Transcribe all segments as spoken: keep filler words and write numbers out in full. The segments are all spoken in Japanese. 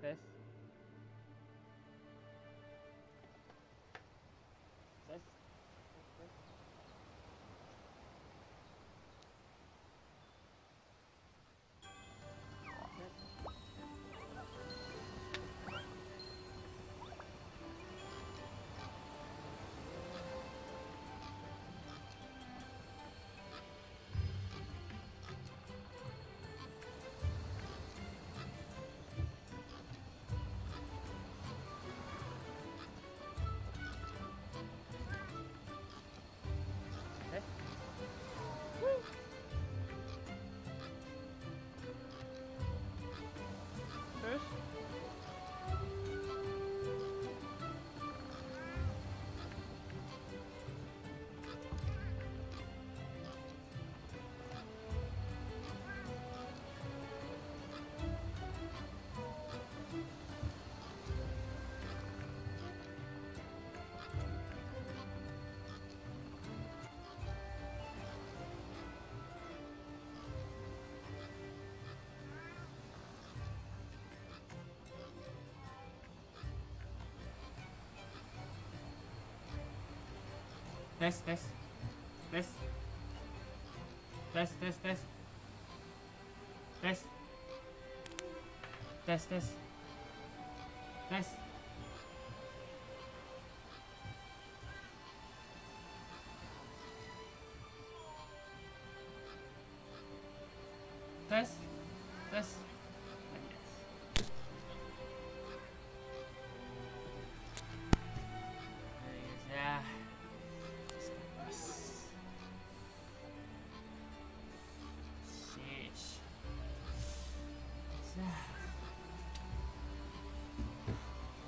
tes. Tes. Tes. Terus. Tes, tes. Tes. Tes, tes, tes. Tes. Tes, tes. Tes. Tes. Tes. Ya. Sheesh. Ya.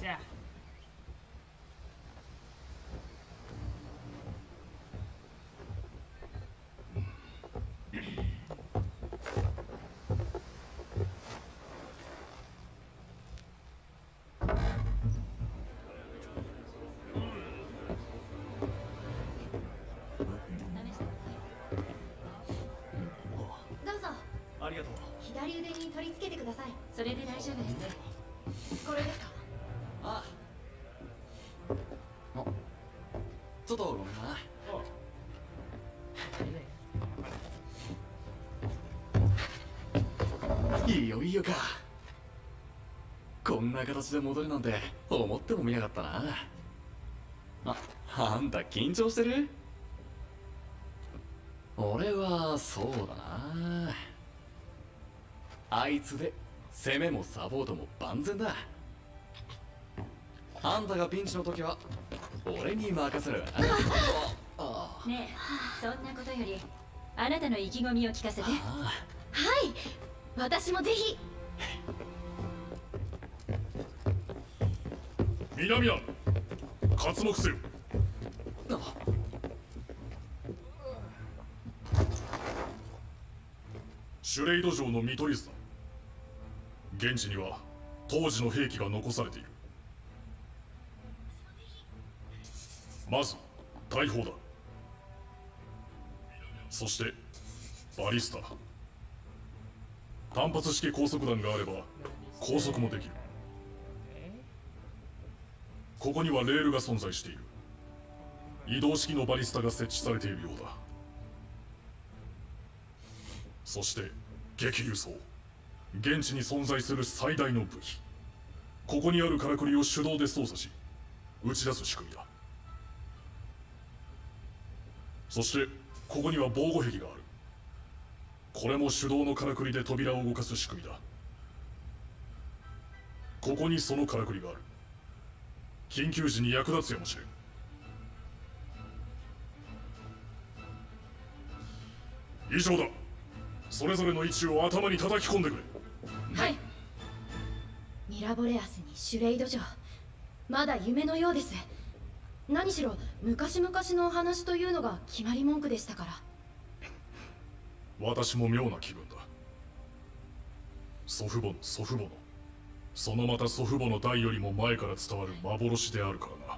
じゃあどうぞ。 ありがとう。 左腕に取り付けてください。 それで大丈夫です。 これですか。 ああ。ちょっとごめんな。いよいよか。こんな形で戻るなんて思ってもみなかったな。あ、あんた緊張してる？俺はそうだな。あいつで攻めもサポートも万全だ。あんたがピンチの時は俺に任せる。 ねえ、そんなことよりあなたの意気込みを聞かせて。 はい、私もぜひ。 南ア刮目せよ。シュレイド城の見取り図だ。現地には当時の兵器が残されている。まず大砲だ。そしてバリスタ。単発式高速弾があれば高速もできる。ここにはレールが存在している。移動式のバリスタが設置されているようだ。そして激流装、現地に存在する最大の武器。ここにあるからくりを手動で操作し打ち出す仕組みだ。そしてここには防護壁がある。これも手動のからくりで扉を動かす仕組みだ。ここにそのからくりがある。緊急時に役立つやもしれん。以上だ。それぞれの位置を頭に叩き込んでくれ。 はい。ミラボレアスにシュレイド城、まだ夢のようです。何しろ昔々のお話というのが決まり文句でしたから。 私も妙な気分だ。祖父母の祖父母のそのまた祖父母の代よりも前から伝わる幻であるからな。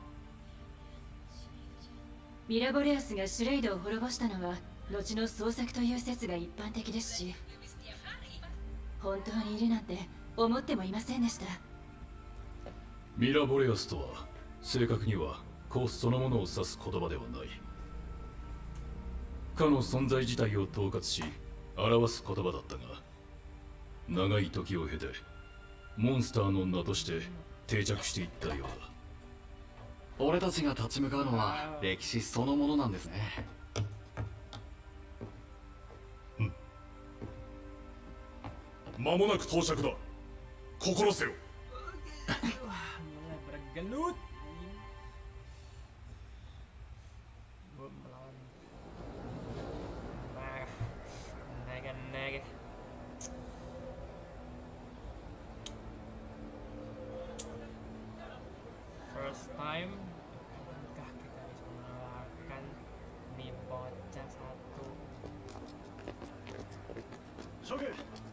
ミラボレアスがシュレイドを滅ぼしたのは後の創作という説が一般的ですし、本当にいるなんて思ってもいませんでした。 ミラボレアスとは正確にはコースそのものを指す言葉ではない。かの存在自体を統括し表す言葉だったが、長い時を経てモンスターの名として定着していったようだ。 俺たちが立ち向かうのは歴史そのものなんですね。 間もなく到着だ。心せよ。 bergelut. Gue melawan naga, naga, naga. First time, apakah kita bisa mengalahkan nih bocah satu? Shogun,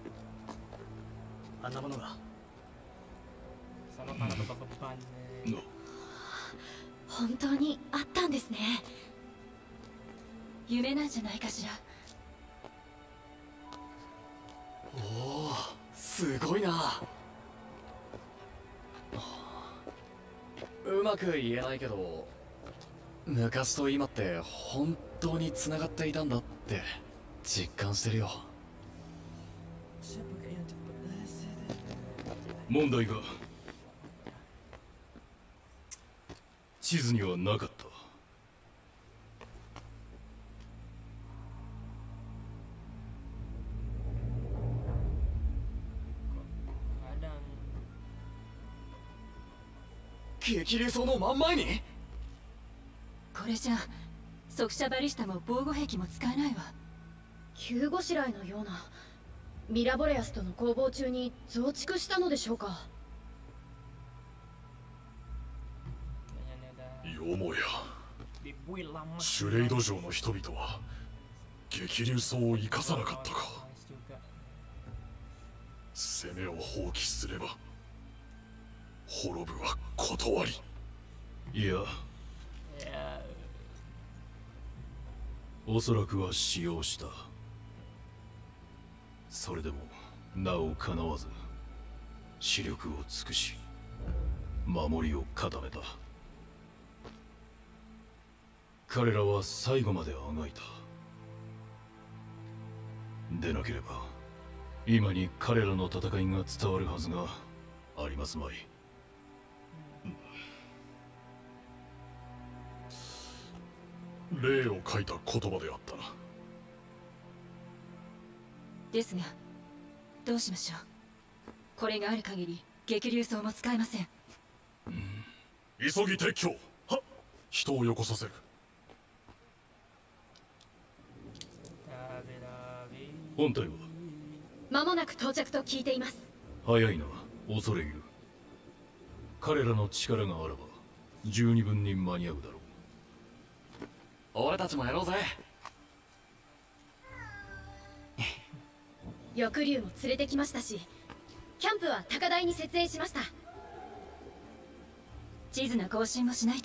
あんなものが。 その体とbebanね。 本当にあったんですね。 夢なんじゃないかしら。 おお、すごいな。うまく言えないけど、昔と今って本当に繋がっていたんだって実感してるよ。 問題が地図にはなかった。 激流層の真ん前に。 これじゃ速射バリスタも防護壁も使えないわ。 急ごしらえのような。ミラボレアスとの攻防中に増築したのでしょうか。 よもや Dibuat lama シュレイド城の人々は激流層を生かさなかったか。 juga. 攻めを放棄すれば滅ぶは断り。 いや、 Ya, おそらくは使用した。それでもなおかなわず視力を尽くし守りを固めた。彼らは最後まであがいた。でなければ今に彼らの戦いが伝わるはずがありますまい。 霊を書いた言葉であったな。 ですがどうしましょう。これがある限り激流層も使えません。 急ぎ撤去。はっ、人をよこさせる。 Dabi-dabi. 本体は間もなく到着と聞いています。 早いな、恐れ入る。彼らの力があらば十二分に間に合うだろう。 俺たちもやろうぜ。 翼竜も連れてきましたし、キャンプは高台に設営しました。 地図の更新もしないと。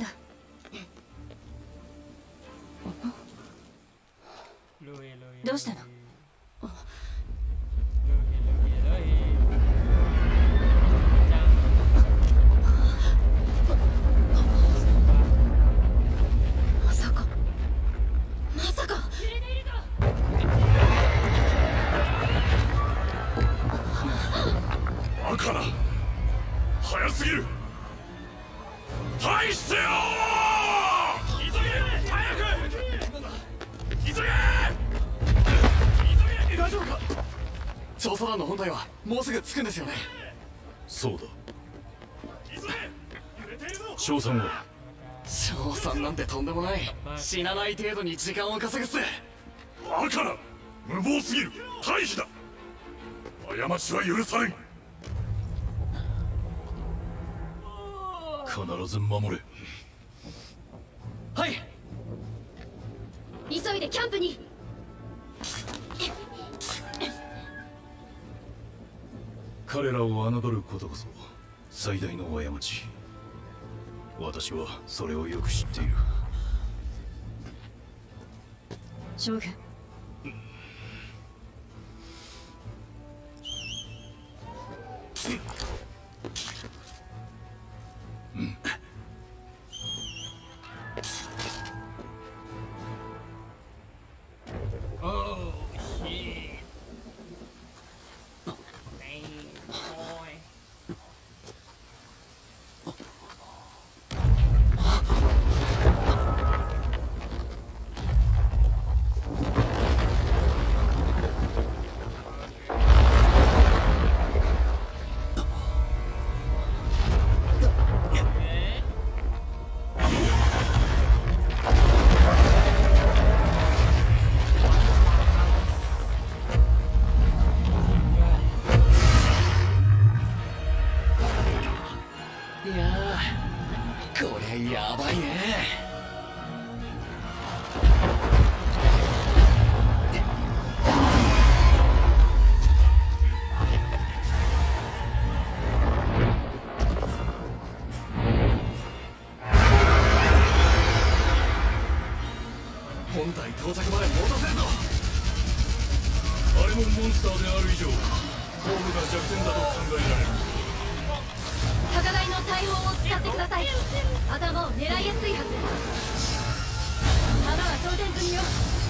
Lui, lui, どうしたの？ lui, lui, lui, lui. まさかまさかバカな、早すぎる。退してよー。急げ、早く。急げ、急げ。大丈夫か。 調査団の本体はもうすぐ着くんですよね。 そうだ。 急げ、揺れているぞ。 賞賛は賞賛なんてとんでもない。死なない程度に時間を稼ぐっす。 バカな、無謀すぎる。退避だ。過ちは許されん。 必ず守れ。 はい。 急いでキャンプに。 彼らを侮ることこそ最大の過ち。私はそれをよく知っている。 将軍、 Oh shit. Damn, boy. いやー、こりゃやばいね。本体到着まで戻せるぞ。 あれもモンスターである以上ホームが弱点だと考えられる。 高台の大砲を使ってください。頭を狙いやすいはず。弾は装填済みよ。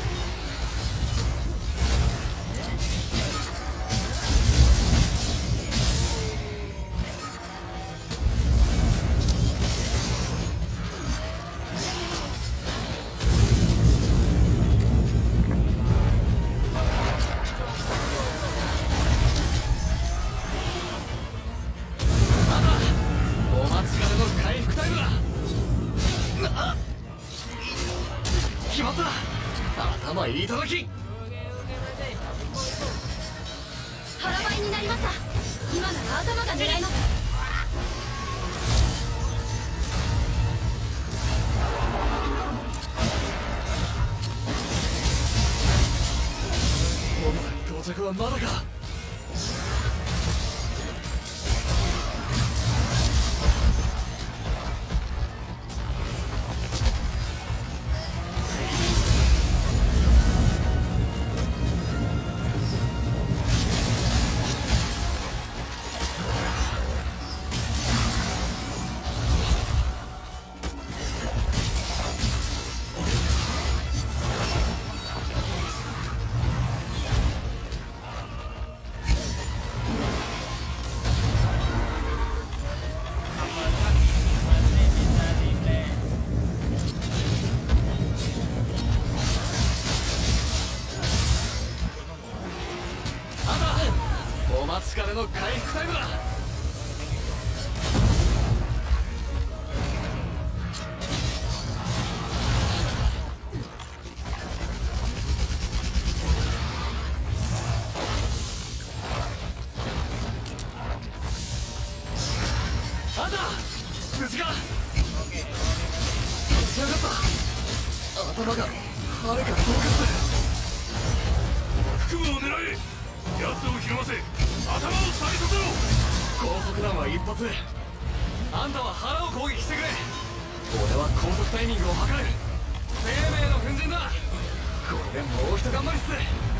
お待ちかねの回復タイムだ。な決まった。頭いいただき。 腹ばいになりました。今なら頭が狙えます。 はまだか。お待ちかねの回復タイムだ。あんた無事か。立ち上がった。頭がはるか遠かった。 腹部を狙え。奴をひるませ頭を下げさせろ。 高速弾は一発。あんたは腹を攻撃してくれ。俺は高速タイミングを測る。生命の粉塵だ。これでもう一頑張りっす。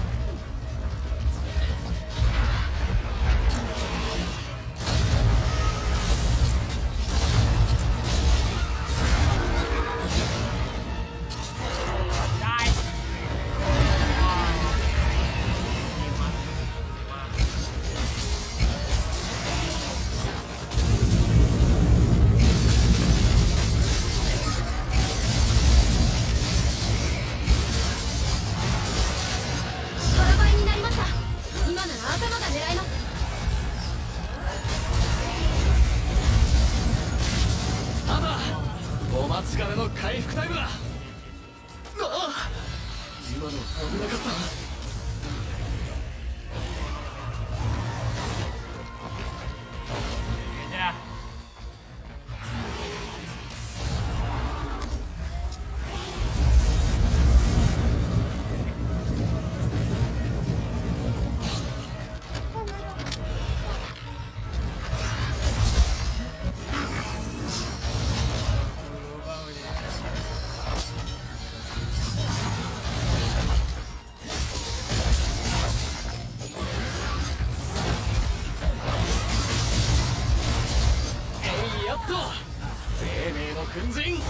お待ちかねの回復タイムだ。ああ、今の危なかった。 Ya. 生命の粉塵。 立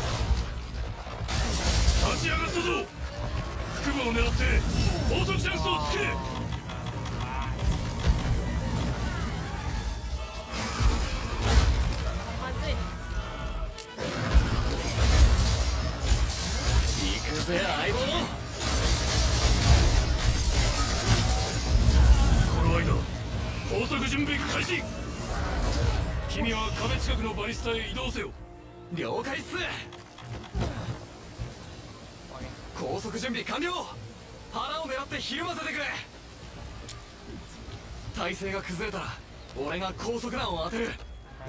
ち上がったぞ。腹部を狙って高速チャンスをつけ。 行くぜ相棒。 この間高速準備開始。君は壁近くのバリスタへ移動せよ。 了解っす。高速準備完了。腹を狙ってひるませてくれ。体勢が崩れたら俺が高速弾を当てる。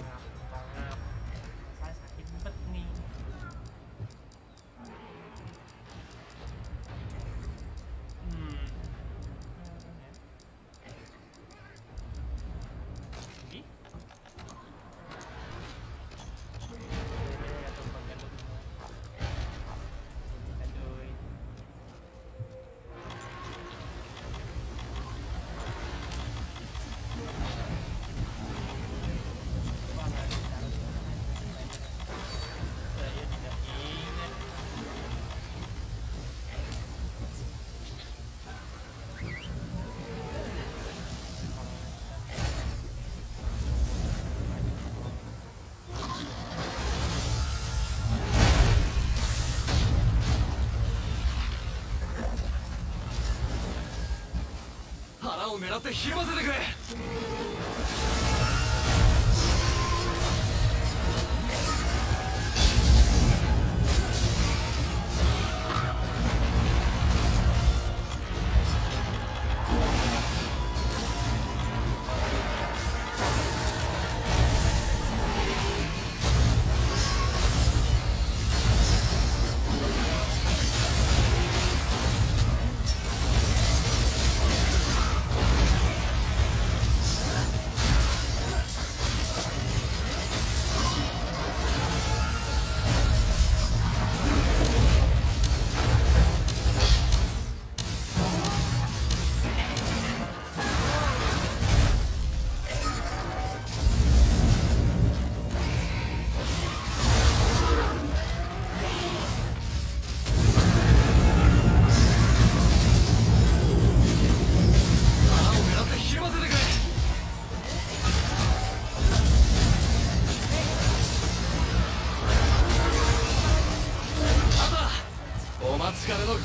腹を狙ってひるませてくれ。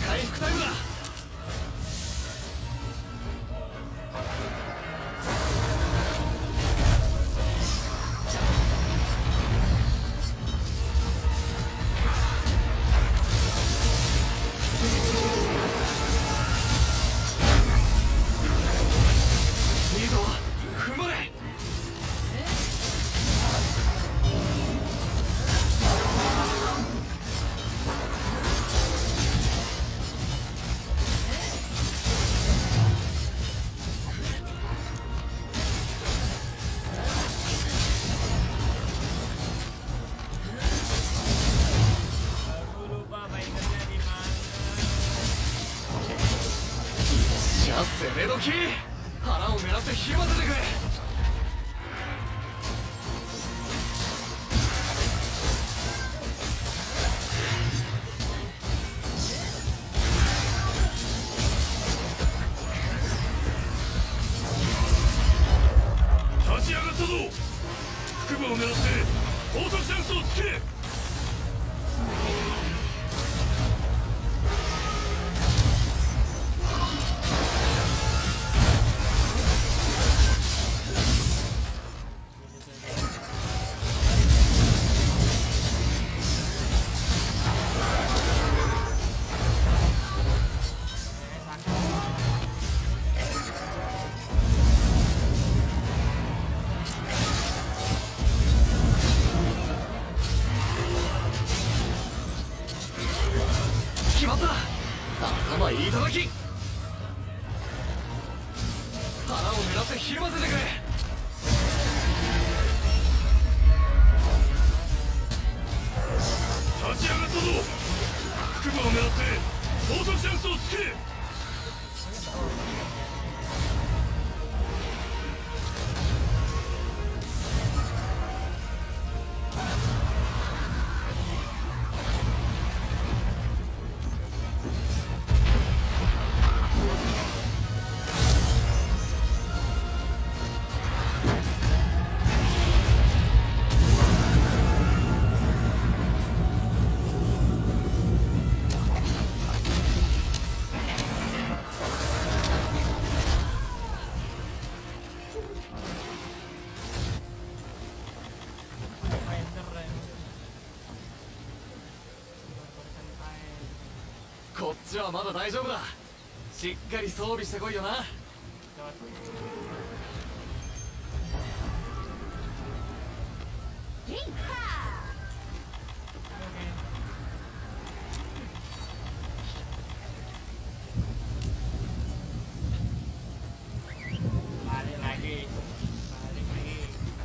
回復タイムだ。いいぞ、踏ん張れ。 Aku lupa mainannya di mana. じゃあ攻め時。腹を狙ってひませてくれ。 立ち上がったぞ。腹部を狙って高速チャンスをつけ。 決まった。頭いいただき。腹を狙ってひるませてくれ。 立ち上がったぞ。腹部を狙って高速チャンスをつけ。 Main keren. こっちはまだ大丈夫だ。しっかり装備してこいよな。 Coba. Oke. Balik lagi. Balik lagi.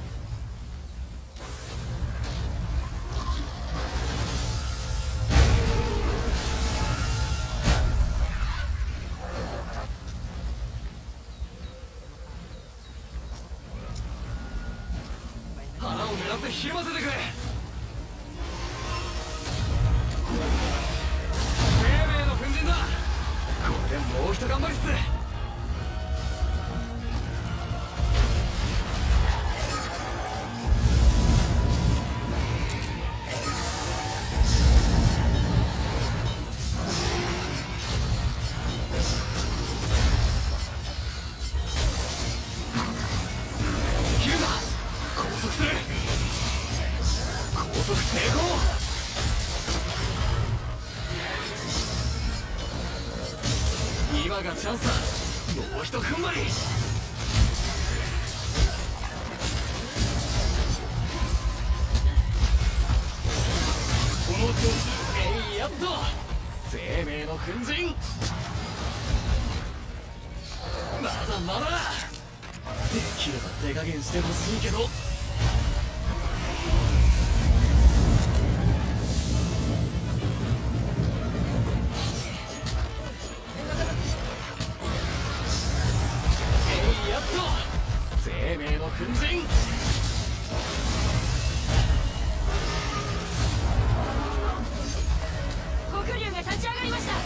Main 腹を狙ってひるませてくれ。生命の粉塵だ。これでもうひと頑張りっす。切るな。高速する。高速成功。今がチャンスだ。もうひと踏ん張り。この調子。えいやっと。生命の粉塵。まだまだ。できれば手加減してほしいけど。えいやっと。生命の粉塵。 黒龍が立ち上がりました。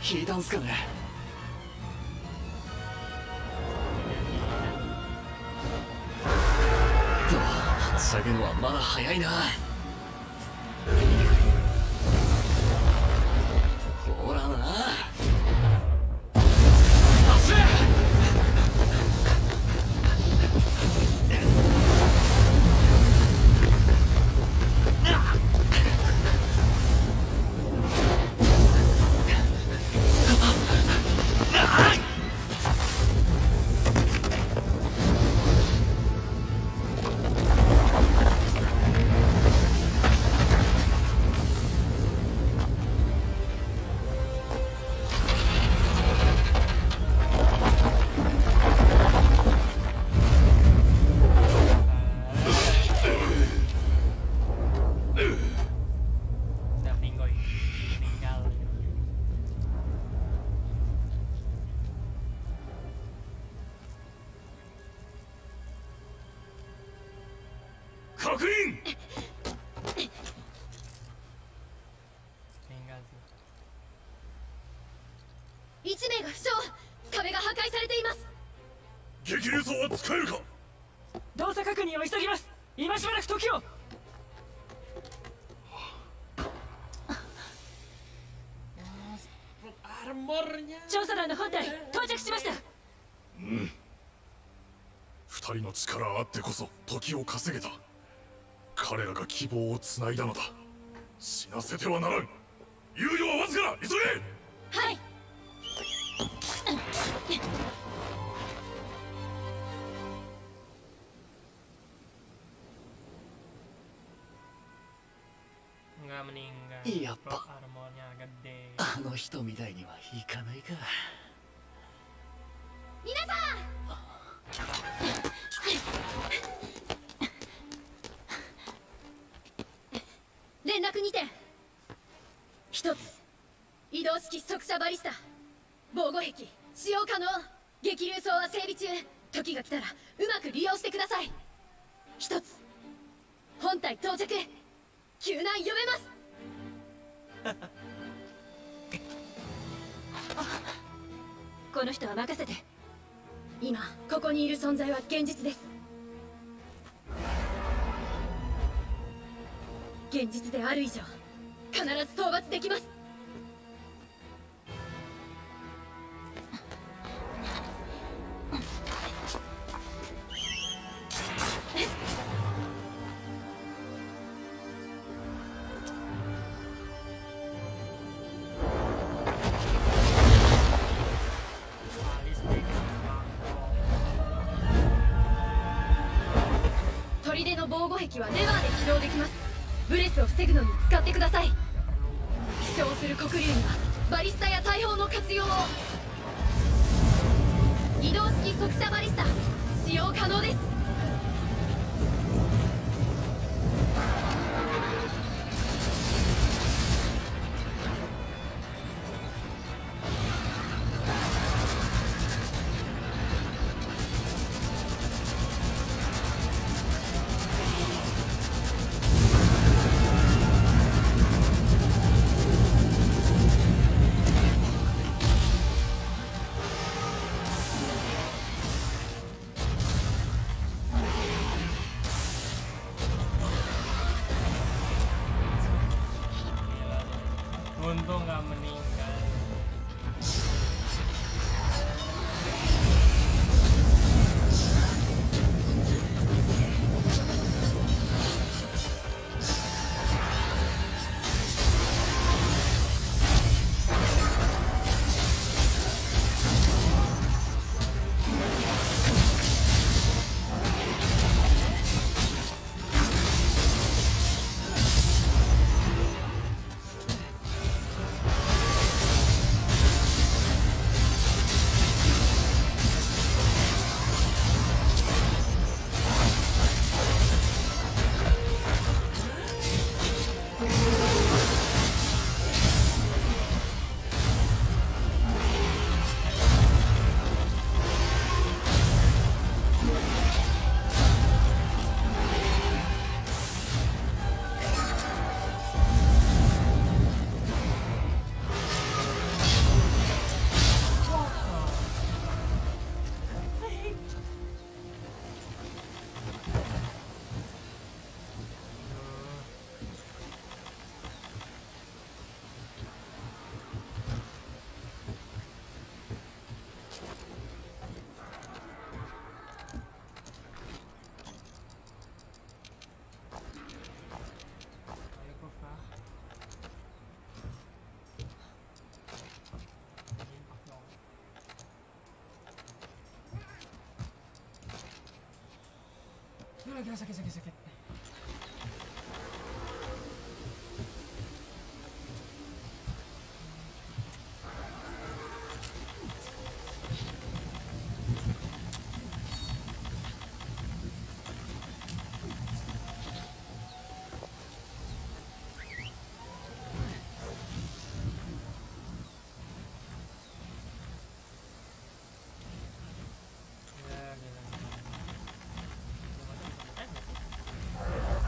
聞いたんすかね。とはしゃぐのはまだ早いな。ほらな、走れ。 Udah meninggoy, meninggal. 確認。 meninggal sih. 一名が負傷。壁が破壊されています。 激流装は使えるか。 動作確認を急ぎます。今しばらく時を。 調査団の本隊到着しました。 二人の力あってこそ時を稼げた。彼らが希望をつないだのだ。死なせてはならん。猶予はわずかだ。急げ。 はい。 Nggak meninggal. Iya, Plot Pak. armornya gede. あの人みたいにはいかないか。 皆さん。連絡にて。一つ。移動式速射バリスタ。防護壁使用可能。激流装は整備中。時が来たらうまく利用してください。一つ。本隊到着。救難呼べます。 この人は任せて。 今ここにいる存在は現実です。現実である以上必ず討伐できます。砦の防護壁はレバーで起動できます。ブレスを防ぐのに使ってください。主張する黒竜にはバリスタや大砲の活用を。移動式速射バリスタ使用可能です。 Gila, gila, sakit, sakit, sakit. Ya, gila.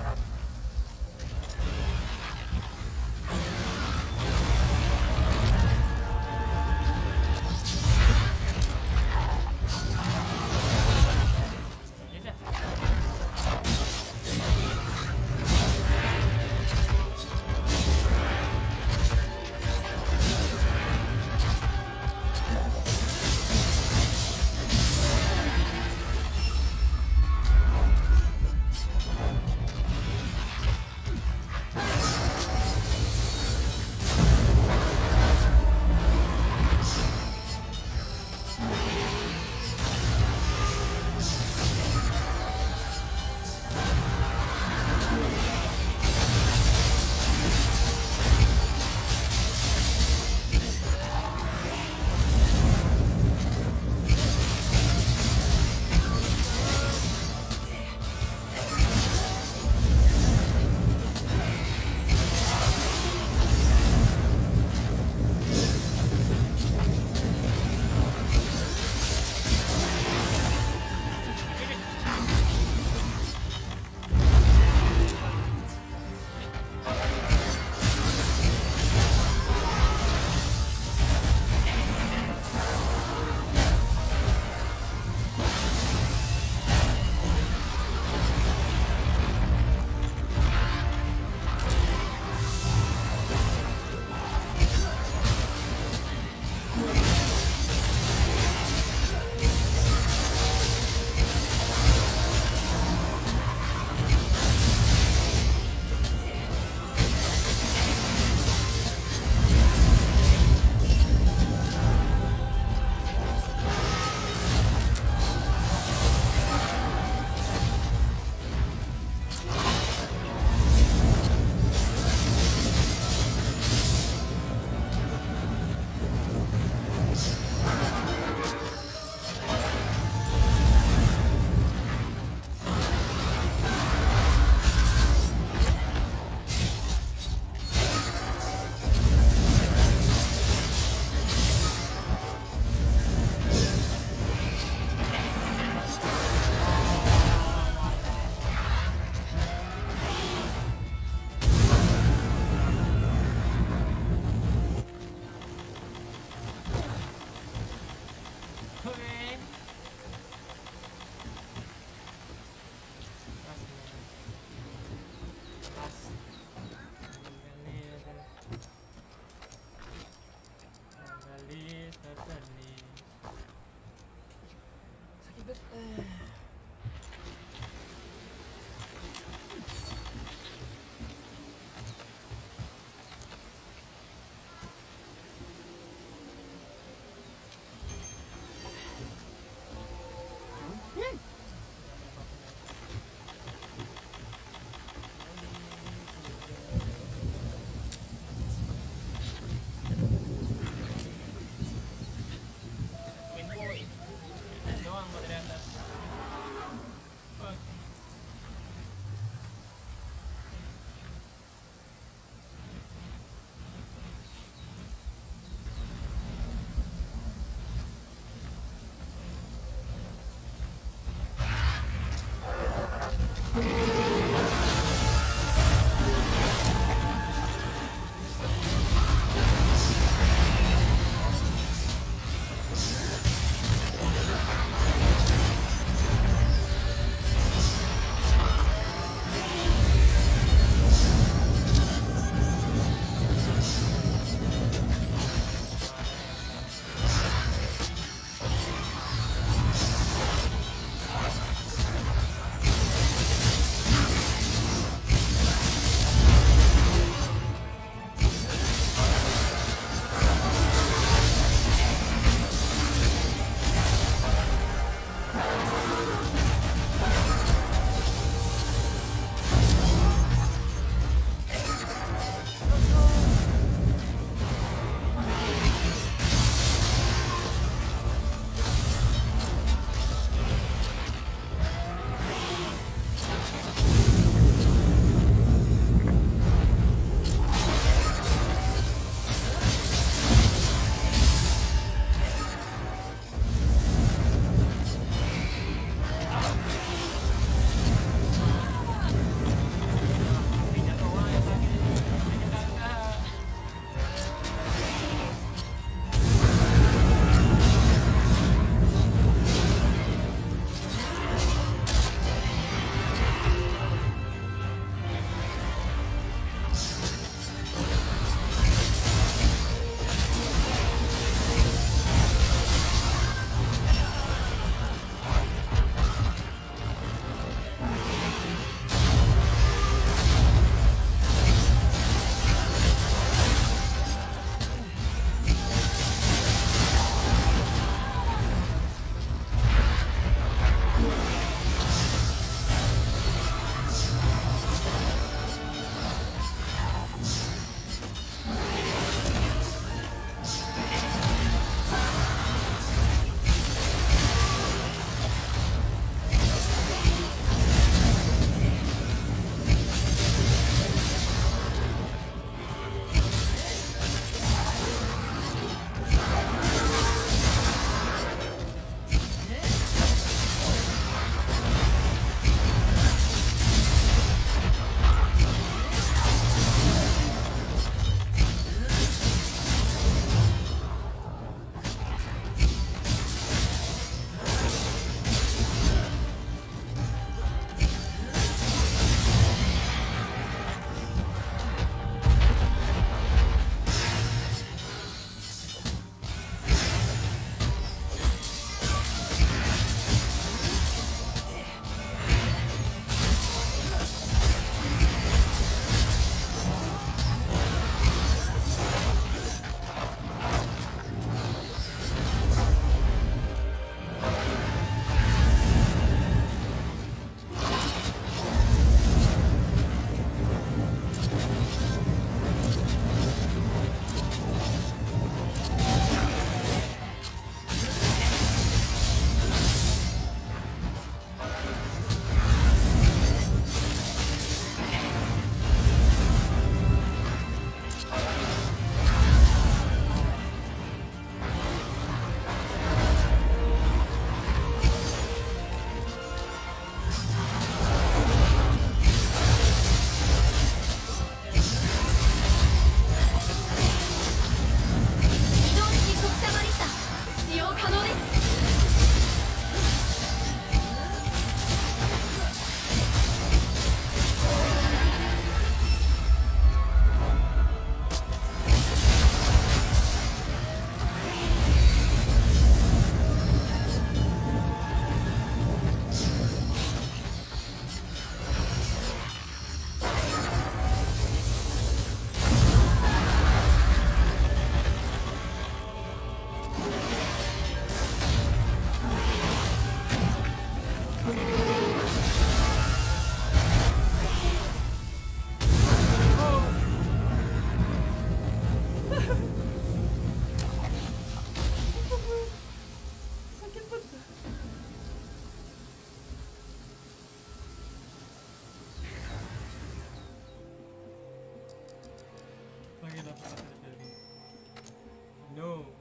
lagi dapat terjadi. No.